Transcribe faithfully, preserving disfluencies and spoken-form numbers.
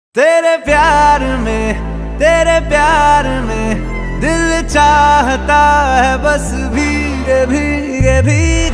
तेरे प्यार में तेरे प्यार में दिल चाहता है बस भीगे भीगे भीगे